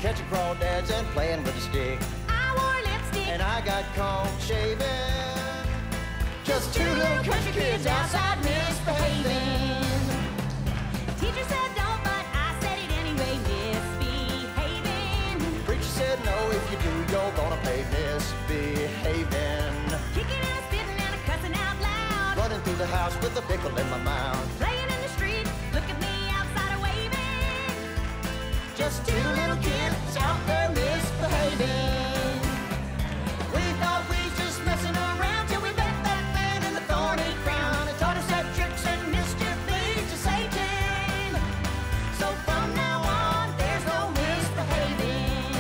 catching crawdads and playing with a stick. I wore lipstick And I got caught shaving. Just two little country kids outside misbehaving. Teacher said don't, but I said it anyway, misbehaving. Preacher said no, if you do, you're gonna pay misbehaving. Kicking and spitting and cussing out loud. Running through the house with a pickle in my mouth. Playing in the street, look at me outside waving. Just two little kids out there misbehaving. We thought we was just messing around till we met that man in the thorny crown. It taught us that tricks and mischief lead to Satan. So from now on, there's no misbehaving.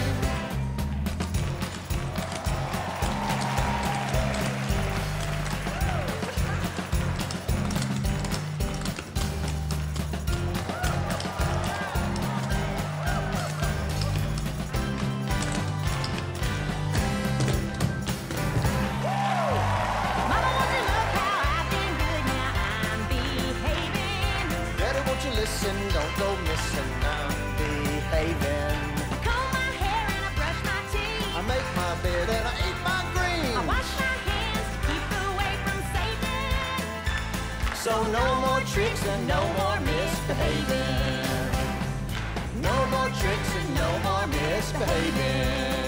Mama wants to look how I've been good, now I'm behaving. Daddy, won't you listen? Don't go missing. I'm behaving. Comb my hair and I brush my teeth. I make my bed and I eat my greens. I wash my hands to keep away from Satan. So no more tricks and no more misbehaving. No more tricks and no more misbehaving.